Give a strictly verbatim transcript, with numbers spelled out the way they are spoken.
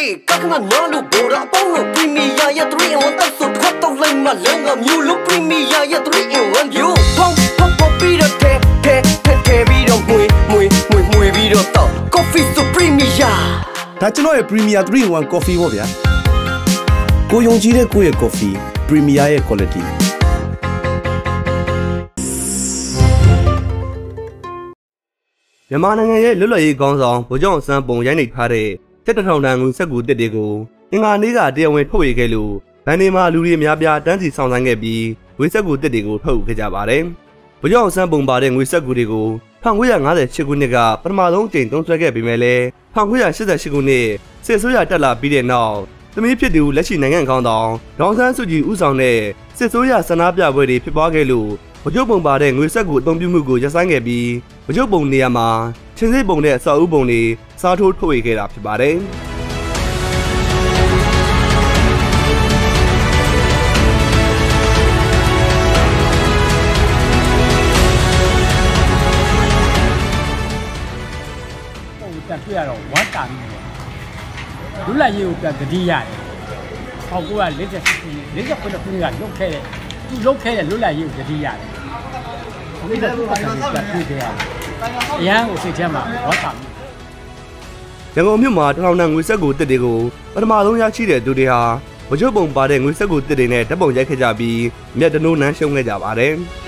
Hey, kakana nalu bora pongo Premier ya three in one taso Kwato lang malanga New look Premier ya three in one You pong pong pong biro te te te te biro Mui mui mui mui biro to Coffee so Premier ဒါကျွန်တော်ရဲ့ Premier three in one coffee ပေါ့ဗျာကိုယုံကြည်တဲ့ကိုယ့်ရဲ့ coffee Premier ရဲ့ quality မြန်မာနိုင်ငံရဲ့လွတ်လပ်ရေးကောင်းဆောင်ဗိုလ်ချုပ်အောင်ဆန်းပုံရိုက်နှိပ်ထားတဲ့တက်တထောင်တန်ငွေစက်ကူတစ်တွေကိုအင်္ဂါနေ့ကတရားဝင်ထုတ်ဝေခဲ့လို့ဗန်ဒီမာလူတွေများပြားတန်းစီဆောင်ဆိုင်ခဲ့ပြီးငွေစက်ကူတစ်တွေကိုထုတ်ခဲ့ကြပါတယ်။ဗိုလ်ချုပ်အောင်ဆန်းပုံပါတဲ့ငွေစက်ကူတွေကို၁၉၅၈ခုနှစ်ကပထမဆုံးအကြိမ်သုံးစွဲခဲ့ပေမဲ့လည်း၁၉၈၈ခုနှစ်စစ်ဆိုးရတက်လာပြီးတဲ့နောက်သမီးဖြစ်သူလက်ရှိနိုင်ငံခေါင်းဆောင်ဒေါ်ဆန်းစုကြည်ဦးဆောင်တဲ့စစ်ဆိုးရဆန္ဒပြပွဲတွေဖြစ်ပွားခဲ့လို့ဗိုလ်ချုပ်ပုံပါတဲ့ငွေစက်ကူအသုံးပြုမှုကိုရပ်ဆိုင်းခဲ့ပြီးဗိုလ်ချုပ်ပုံနေရာမှာချင်းစိတ်ပုံနဲ့အစောအဦပုံတွေစားထိုးထုတ်ဝေခဲ့တာဖြစ်ပါတယ်။တက်ပြရတော့ဝတ်တာမျိုးလူလိုက်ရေးကိုပြတတိရတယ်။ဟောကိုက၄၈ခု၄၈ခုနှစ်ခုကလုတ်ခဲ့တဲ့သူလုတ်ခဲ့တဲ့လူလိုက်ရေးကိုတတိရတယ်။ဒီကသူကတက်ပြခဲ့ရတယ်။အရန်ကိုစိတ်ထဲမှာဝတ်တာမျိုးရန်ကုန်မြို့မှာတစ်ထောင်တန်ငွေစက်ကူတစ်တွေကိုပထမဆုံးရရှိတဲ့သူတွေဟာဗိုလ်ချုပ်ပုံပါတဲ့ငွေစက်ကူတစ်တွေနဲ့ဓာတ်ပုံရိုက်ခဲ့ကြပြီးမြတ်တနိုးနန်းရှုံးခဲ့ကြပါတယ်။